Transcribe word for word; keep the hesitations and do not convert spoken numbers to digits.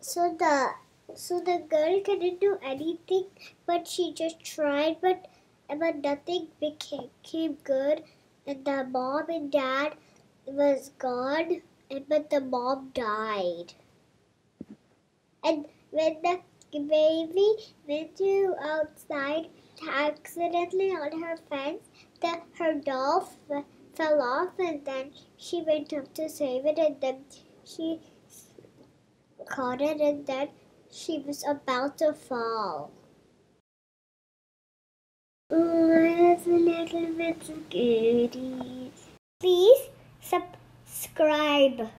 So the so the girl couldn't do anything, but she just tried, but but nothing became, became good, and the mom and dad was gone, and but the mom died. And when the baby went to outside accidentally on her fence, the her doll f- fell off, and then she went up to save it, and then she caught it, and then she was about to fall. Oh, I have a little bit scary. Please subscribe.